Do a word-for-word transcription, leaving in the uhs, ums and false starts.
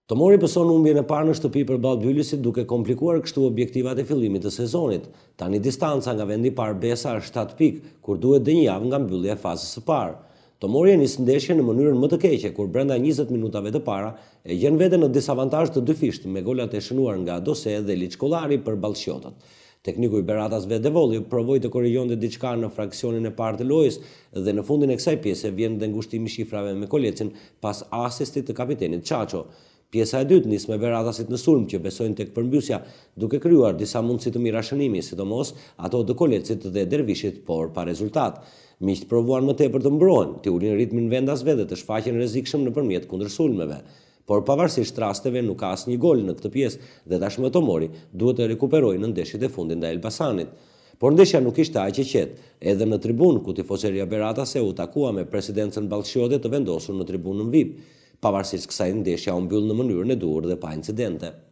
Tomori pëson humbjen e parë në shtëpi përballë Bylisit duke komplikuar kështu objektivat e fillimit të sezonit. Tani distanca nga vendi i parë Besa është shtat pikë, kur duhet dhe një javë nga mbyllja e fazës së parë. Tomori e nis ndeshjen në mënyrën më të keqe, kur brenda njëzet minutave të para e gjen veten në disavantazh të dyfisht me golat e shënuar nga Dose dhe Liçkollari përballë Shqotat. Tekniku i Beratas Vedevolli provoi të korrigjonte diçka në fraksionin e parë të lojës dhe në fundin e kësaj pjese vjen dhe ngushtimi i shifrave me Kolecin pas asistit të kapitenit Çaço. Pjesa e dytë nis me Beratasit në sulm që besojnë tek përmbysja, duke krijuar disa mundësi të mira shënimi, sidomos ato të Kolecit dhe Dervishit, por pa rezultat. Miqt provuan më tepër të mbrohen, të ulin ritmin vendasve dhe të shfaqen rrezikshëm nëpërmjet kundërsulmeve. Por pavarësisht rasteve nuk ka asnjë gol në këtë pjesë dhe tashmë Tomori duhet të rekuperojë në ndeshjet e fundit ndaj Elbasanit. Por ndeshja nuk ishte aq e qetë. Edhe në tribunë ku tifozëria Beratase u takua me presidencën Ballshioti të vendosur në tribunën V I P. Pavarësisht kësaj, ndeshja u mbyll në mënyrën e duhur dhe pa incidente.